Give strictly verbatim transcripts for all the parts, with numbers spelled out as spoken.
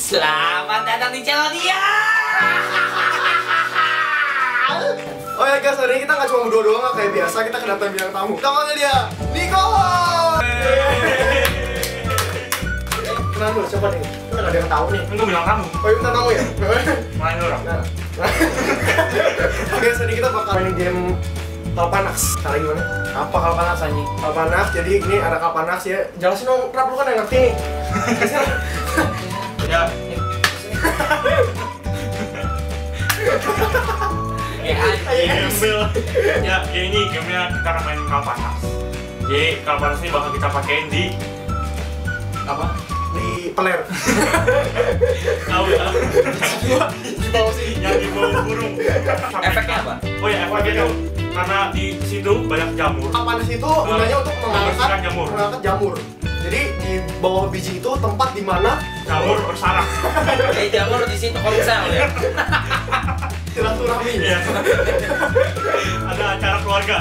Selamat datang di channel dia. Oh ya guys, hari ini kita nggak cuma berdua doang, nggak kayak biasa, kita kedatangan bintang tamu. Tamunya dia, Nicole. Kenal dulu, siapa nih? Kita nggak ada yang tahu nih. Enggak bilang tamu. Oh iya, bintang tamu ya? Main orang. Nah. Oke, hari ini kita bakal main game Kalpanax. Cara gimana? Apa Kalpanax anjing? Kalpanax, jadi ini ada Kalpanax ya. Jelasin dong, Rap, lu kan yang ngerti nih. Ya. Ya, Gambil. Ya, ya ini gamenya kita akan main Kalpanax. Jadi Kalpanax ini bakal kita pakein di Apa? Di peler. tahu ya? Di bawah sini. Yang di bawah burung. efeknya apa? Oh ya, efeknya itu karena di situ banyak jamur. Kalpanax itu gunanya untuk mengangkat membersihkan jamur. mengangkat jamur. Jadi di bawah biji itu tempat di mana Jamur bersarang. Kayak jamur di situ konsel ya. silaturahmi. Iya. Ada acara keluarga.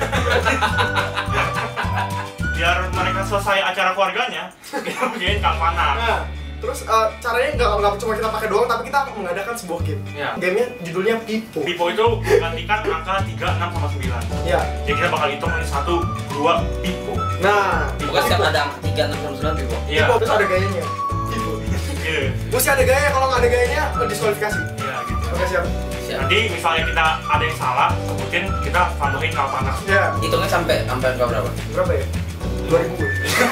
Biar mereka selesai acara keluarganya, kita bikin Kalpanax. Nah, terus uh, caranya nggak nggak cuma kita pakai doang, tapi kita mengadakan sebuah game. Ya. Gamenya judulnya Pipo. Pipo itu menggantikan angka tiga, enam, sama sembilan. Ya. Jadi kita bakal hitung ini satu, dua, Pipo. Nah, Bukan kan ada angka tiga, enam, sembilan Pipo. Iya. Pipo terus ada gayanya. Pipo. Iya. Mesti ada gaya, kalau nggak ada gayanya diskualifikasi. Iya gitu. Oke, siap. Siap. Nanti misalnya kita ada yang salah, sebutin kita tambahin Kalpanax. Ya. Hitungnya sampai sampai angka berapa? Berapa ya? dua ribu.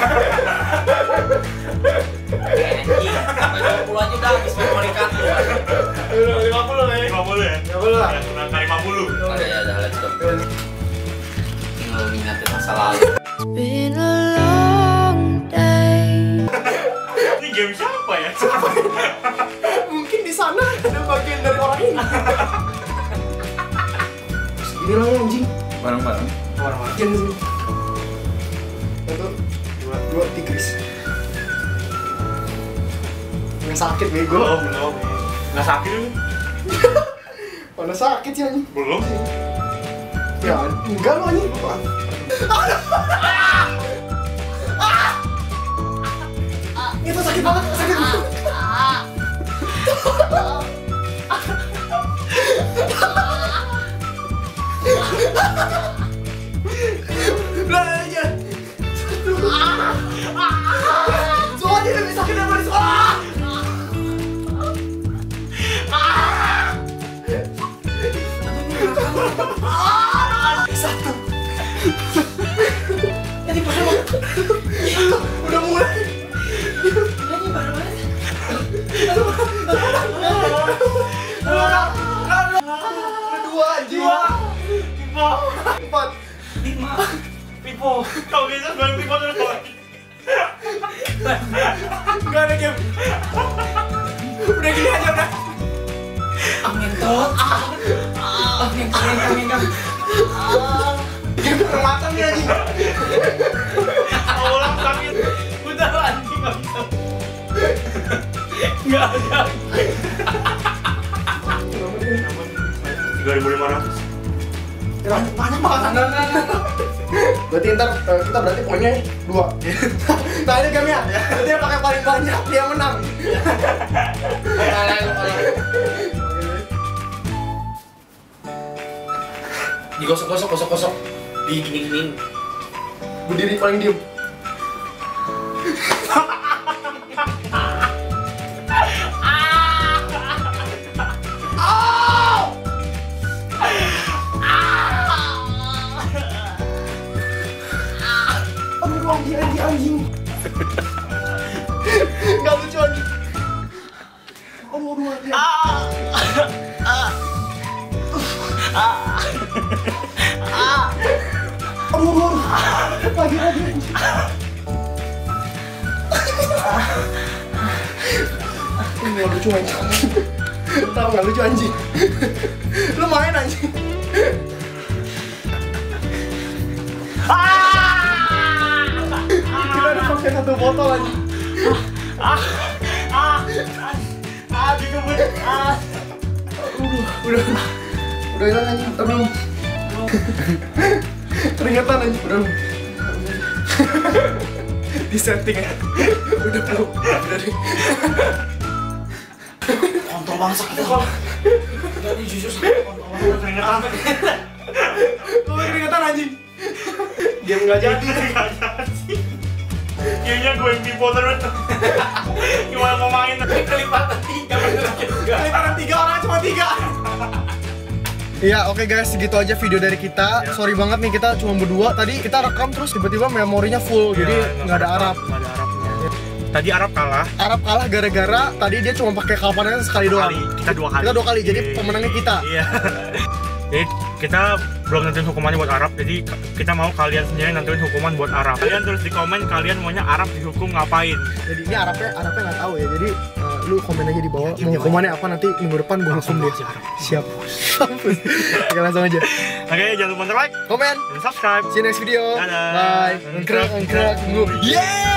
Anjing, sampai dua puluh aja udah habis memori kartu. lima puluh lah ya. lima puluh ya? lima puluh lah. Ya, kurang lima puluh. Oke ya udah, let's go. Tinggal mengingat masa lalu. Been a long day. Ini game siapa ya? Mungkin di sana ada bagian dari orang ini. Segini lah anjing. Bareng-bareng. Warna-warna. Bagian sini. Satu, dua, dua, tigris. Nggak sakit bego. Belum, belum. Nggak sakit ini? Mana sakit sih anjing? Belum sih. Ya, enggak lo anjing. Itu sakit banget, sakit banget. Lah aja. Soalnya lebih sakit daripada sekolah. Satu. Jadi pertama. Udah mulai. Ini baru banget. Dua anjing. Pipo. Empat. Lima. Pipo. Kau bisa sebagai Pipo terus kau. Enggak ada game. Udah gini aja udah. Amin tot. Amin, amin, amin, amin. Game permatan nih anjing. Orang sakit. Udah anjing nggak bisa. Nggak ada. Tiga ribu lima ratus. Ya, banyak banget. Nah, nah, nah. Berarti ntar uh, kita berarti poinnya dua. Nah ini gamenya. Berarti yang pakai paling banyak dia menang. Digosok-gosok, gosok-gosok. Digini-giniin. Berdiri paling diem. Aduh, anjing, anjing, anjing. Nggak lucu anjing. Aduh, aduh, anjing. Aduh, aduh, aduh. Lagi, lagi, anjing. Ini nggak lucu anjing. Tahu nggak lucu anjing. Lu main anjing. Kita udah pakai satu botol anjing. Ah, ah, ah, dikebut. Ah. Udah, udah, udah hilang anjing. Aduh. Keringetan anjing. Udah. Di setting ya. Udah belum. Udah deh. bangsa kita kalau jadi jujur sama kawan-kawan keringetan. Lu keringetan anjing. Game nggak jadi. Nggak jadi. Kayaknya gue yang tipu terus. Gimana mau main? Kelipatan tiga bener juga. Kelipatan tiga orang cuma tiga. Iya, oke guys, segitu aja video dari kita. Ya. Sorry banget nih kita cuma berdua. Tadi kita rekam terus tiba-tiba memorinya full, Ya, jadi nggak ada Arab. Nggak ada Arabnya. Tadi Arab kalah. Arab kalah gara-gara tadi dia cuma pakai kapannya sekali Dua doang. kali. Kita dua kali. Kita dua kali, jadi Iya. pemenangnya kita. Iya. Jadi kita belum nentuin hukumannya buat Arab, jadi kita mau kalian sendiri nentuin hukuman buat Arab. Kalian tulis di komen kalian maunya Arab dihukum ngapain. Jadi ini Arabnya, Arabnya nggak tahu ya. Jadi uh, lu komen aja di bawah. Ya, Mau di hukumannya apa nanti minggu depan gue hukum dia. aja Arab. Siap. Oke langsung aja. Oke, jangan lupa like, Komen. dan subscribe. See you next video. Dadah. Bye. Engkrak, engkrak, engkrak. Yeah.